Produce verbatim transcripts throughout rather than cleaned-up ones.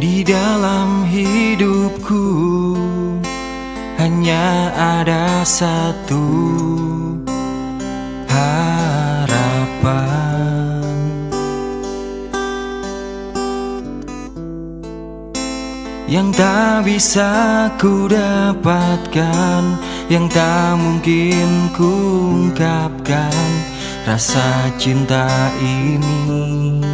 Di dalam hidupku hanya ada satu harapan, yang tak bisa ku dapatkan, yang tak mungkin ku ungkapkan, rasa cinta ini.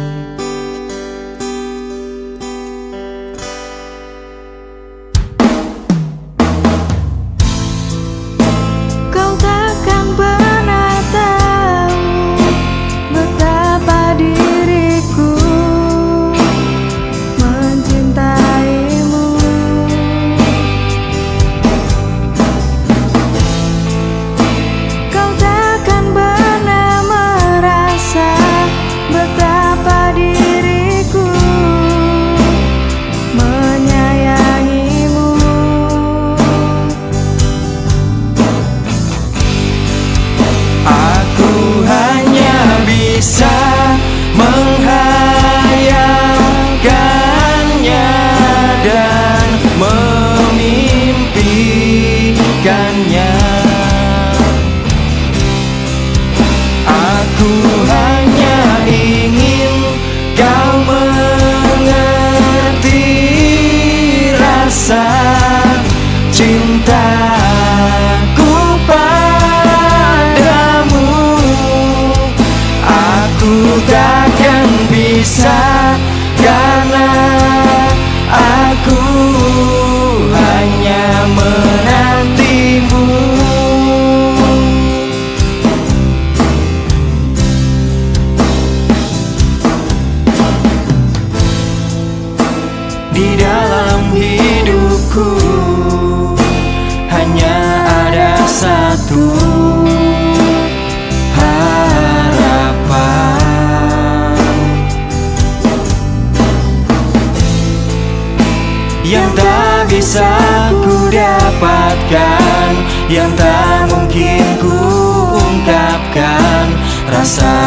Aku hanya ingin kau mengerti rasa cintaku padamu. Aku takkan bisa, karena aku hanya menantimu. Di dalam hidupku hanya ada satu harapan, yang tak bisa ku dapatkan, yang tak mungkin ku ungkapkan, rasa